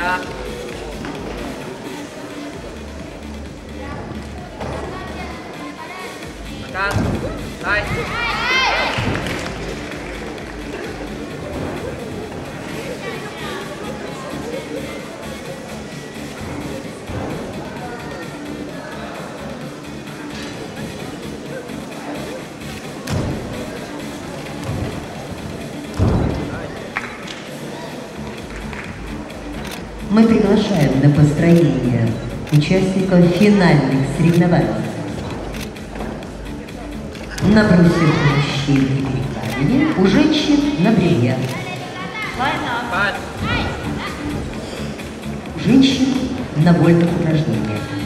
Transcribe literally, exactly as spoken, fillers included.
Да. Накат. Дай. Мы приглашаем на построение участников финальных соревнований. На брусьях мужчин и перекладине, у женщин на бревне. У женщин на вольных упражнениях.